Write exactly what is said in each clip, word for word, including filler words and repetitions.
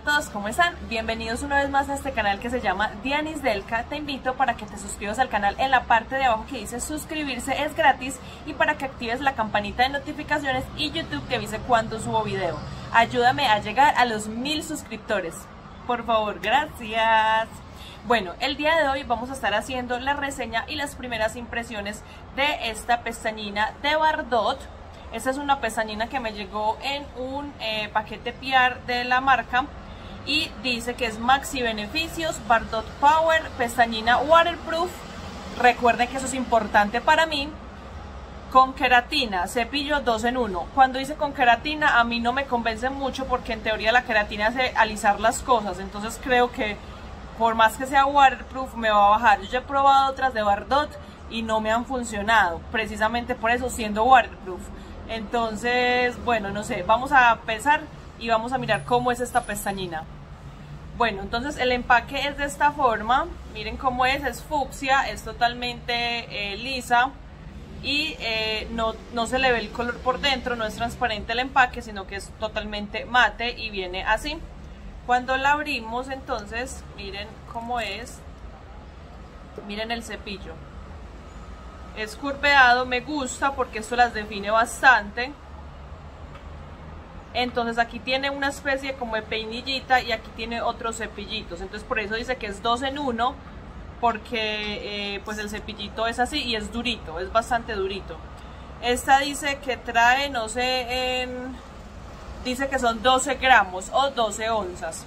todos, ¿cómo están? Bienvenidos una vez más a este canal que se llama Dianis Delca. Te invito para que te suscribas al canal en la parte de abajo que dice suscribirse, es gratis, y para que actives la campanita de notificaciones y YouTube te avise cuando subo video. Ayúdame a llegar a los mil suscriptores, por favor, gracias. Bueno, el día de hoy vamos a estar haciendo la reseña y las primeras impresiones de esta pestañina de Bardot. Esta es una pestañina que me llegó en un eh, paquete P R de la marca y dice que es maxi beneficios, Bardot Power, pestañina waterproof. Recuerden que eso es importante para mí. Con queratina, cepillo dos en uno. Cuando dice con queratina a mí no me convence mucho porque en teoría la queratina hace alisar las cosas. Entonces creo que por más que sea waterproof me va a bajar. Yo ya he probado otras de Bardot y no me han funcionado, precisamente por eso, siendo waterproof. Entonces, bueno, no sé, vamos a pesar y vamos a mirar cómo es esta pestañina. Bueno, entonces el empaque es de esta forma. Miren cómo es, es fucsia, es totalmente eh, lisa y eh, no, no se le ve el color por dentro, no es transparente el empaque, sino que es totalmente mate y viene así. Cuando la abrimos, entonces, miren cómo es. Miren el cepillo. Es curveado, me gusta porque esto las define bastante. Entonces aquí tiene una especie como de peinillita y aquí tiene otros cepillitos. Entonces por eso dice que es dos en uno, porque eh, pues el cepillito es así y es durito, es bastante durito. Esta dice que trae, no sé, en... dice que son doce gramos o doce onzas.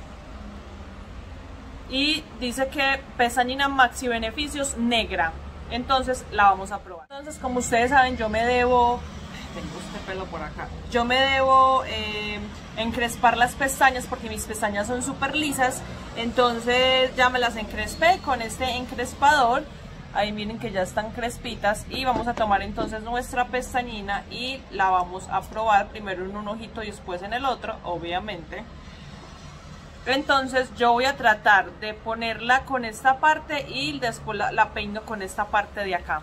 Y dice que pestañina maxi beneficios negra. Entonces la vamos a probar. Entonces, como ustedes saben, yo me debo, tengo este pelo por acá, yo me debo eh, encrespar las pestañas porque mis pestañas son súper lisas. Entonces ya me las encrespé con este encrespador. Ahí miren que ya están crespitas. Y vamos a tomar entonces nuestra pestañina y la vamos a probar primero en un ojito y después en el otro, obviamente. Entonces yo voy a tratar de ponerla con esta parte y después la, la peino con esta parte de acá.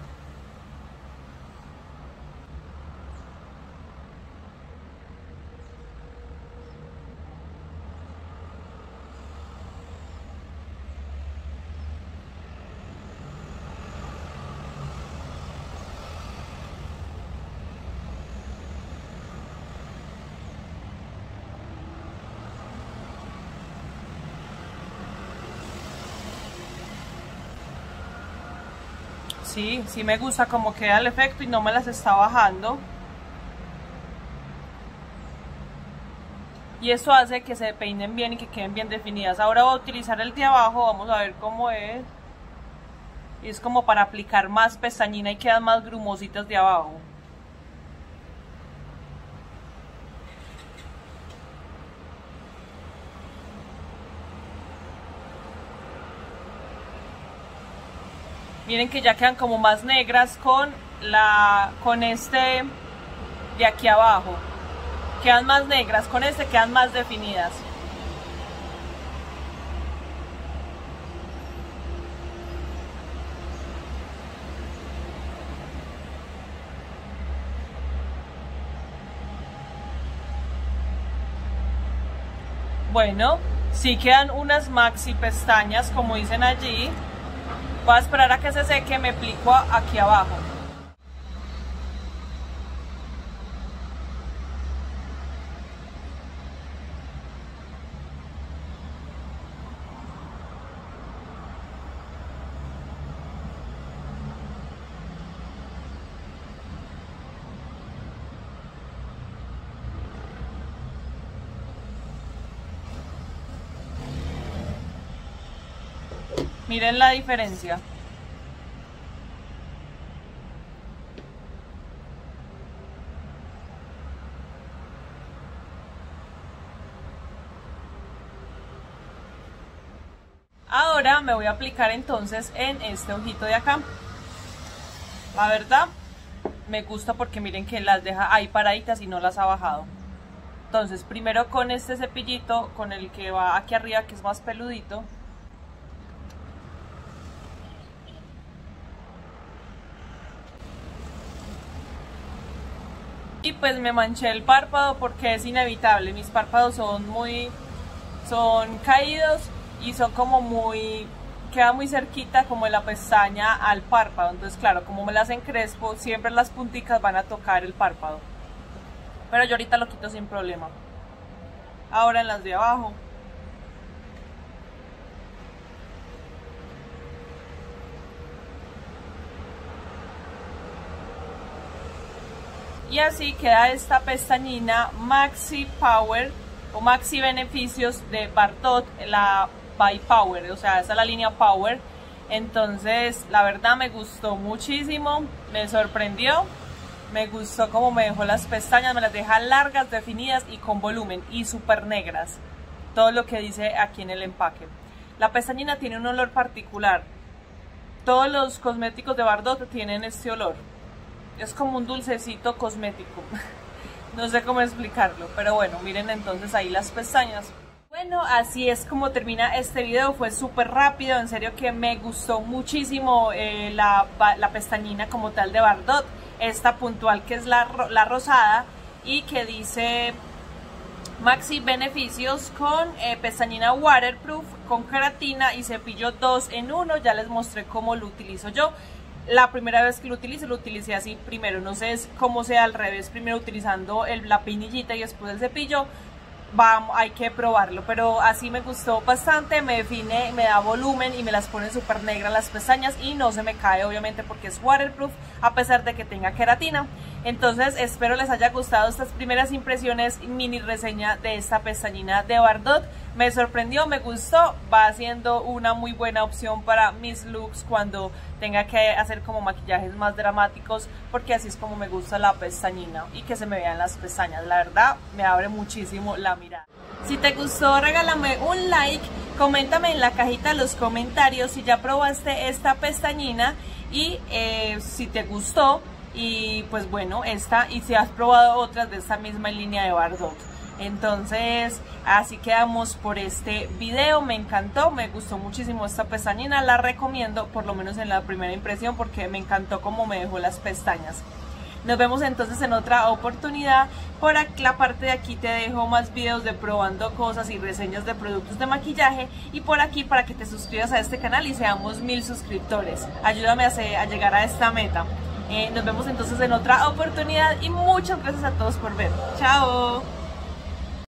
Sí, sí me gusta cómo queda el efecto y no me las está bajando. Y esto hace que se peinen bien y que queden bien definidas. Ahora voy a utilizar el de abajo, vamos a ver cómo es. Y es como para aplicar más pestañina y quedan más grumositas de abajo. Miren que ya quedan como más negras con la con este de aquí abajo. Quedan más negras, con este quedan más definidas. Bueno, sí quedan unas maxi pestañas como dicen allí. Voy a esperar a que se seque, me aplico aquí abajo. Miren la diferencia. Ahora me voy a aplicar entonces en este ojito de acá. La verdad me gusta porque miren que las deja ahí paraditas y no las ha bajado. Entonces primero con este cepillito, con el que va aquí arriba, que es más peludito. Y pues me manché el párpado porque es inevitable, mis párpados son muy son caídos y son como muy, queda muy cerquita como de la pestaña al párpado. Entonces claro, como me las encrespo, siempre las punticas van a tocar el párpado. Pero yo ahorita lo quito sin problema. Ahora en las de abajo. Y así queda esta pestañina Maxi Power o Maxi Beneficios de Bardot, la by Power, o sea, esa es la línea Power. Entonces la verdad me gustó muchísimo, me sorprendió, me gustó cómo me dejó las pestañas, me las deja largas, definidas y con volumen y súper negras, todo lo que dice aquí en el empaque. La pestañina tiene un olor particular, todos los cosméticos de Bardot tienen este olor. Es como un dulcecito cosmético. No sé cómo explicarlo, pero bueno, miren entonces ahí las pestañas. Bueno, así es como termina este video. Fue súper rápido, en serio que me gustó muchísimo eh, la, la pestañina como tal de Bardot. Esta puntual que es la, la rosada y que dice Maxi Beneficios con eh, pestañina waterproof, con queratina y cepillo dos en uno. Ya les mostré cómo lo utilizo yo. La primera vez que lo utilicé, lo utilicé así primero, no sé cómo sea al revés, primero utilizando el, la peinillita y después el cepillo. Vamos, hay que probarlo, pero así me gustó bastante, me define, me da volumen y me las pone súper negras las pestañas y no se me cae obviamente porque es waterproof a pesar de que tenga queratina. Entonces espero les haya gustado estas primeras impresiones, mini reseña de esta pestañina de Bardot. Me sorprendió, me gustó, va siendo una muy buena opción para mis looks cuando tenga que hacer como maquillajes más dramáticos, porque así es como me gusta la pestañina y que se me vean las pestañas. La verdad me abre muchísimo la mirada. Si te gustó, regálame un like, coméntame en la cajita de los comentarios si ya probaste esta pestañina y eh, si te gustó, y pues bueno, esta, y si has probado otras de esta misma línea de Bardot. Entonces así quedamos por este video. Me encantó, me gustó muchísimo esta pestañina, la recomiendo por lo menos en la primera impresión porque me encantó cómo me dejó las pestañas. Nos vemos entonces en otra oportunidad. Por aquí, la parte de aquí te dejo más videos de probando cosas y reseñas de productos de maquillaje, y por aquí para que te suscribas a este canal y seamos mil suscriptores. Ayúdame a, hacer, a llegar a esta meta. Eh, nos vemos entonces en otra oportunidad y muchas gracias a todos por ver. Chao.